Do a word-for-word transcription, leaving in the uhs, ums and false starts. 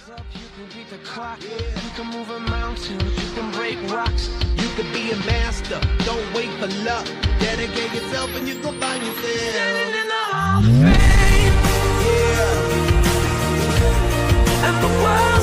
You can beat the clock. You can move a mountain. You can break rocks. You could be a master. Don't wait for luck. Dedicate yourself and you can find yourself. Standing in the Hall of Fame. Yeah. And the world